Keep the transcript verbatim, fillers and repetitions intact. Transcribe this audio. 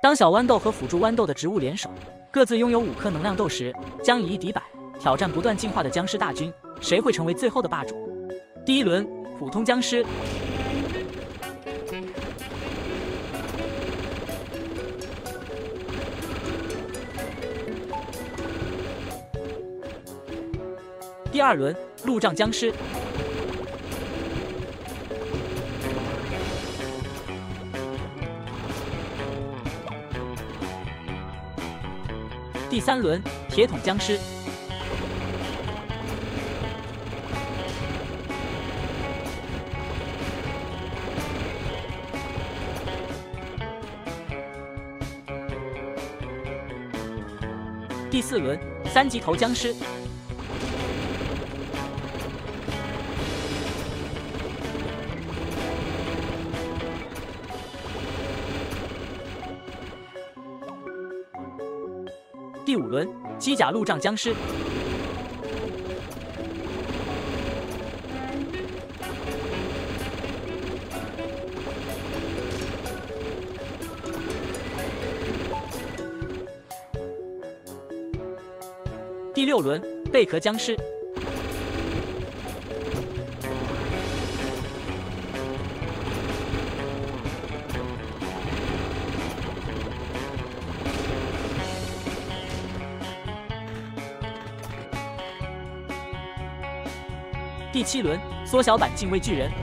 当小豌豆和辅助豌豆的植物联手，各自拥有五颗能量豆时，将以一敌百，挑战不断进化的僵尸大军，谁会成为最后的霸主？第一轮，普通僵尸。第二轮，路障僵尸。第三轮，铁桶僵尸。第四轮，三级头僵尸。第五轮，机甲路障僵尸。第六轮，贝壳僵尸。第七轮，缩小版敬畏巨人。